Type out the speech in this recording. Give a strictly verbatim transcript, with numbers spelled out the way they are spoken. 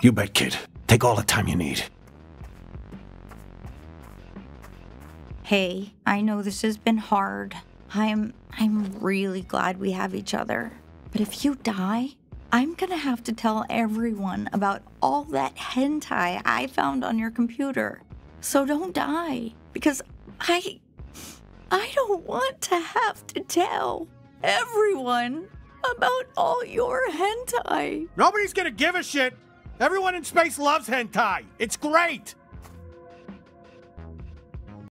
You bet, kid. Take all the time you need. Hey, I know this has been hard. I'm I'm really glad we have each other. But if you die, I'm gonna have to tell everyone about all that hentai I found on your computer. So don't die, because I I don't want to have to tell everyone about all your hentai. Nobody's gonna give a shit. Everyone in space loves hentai. It's great.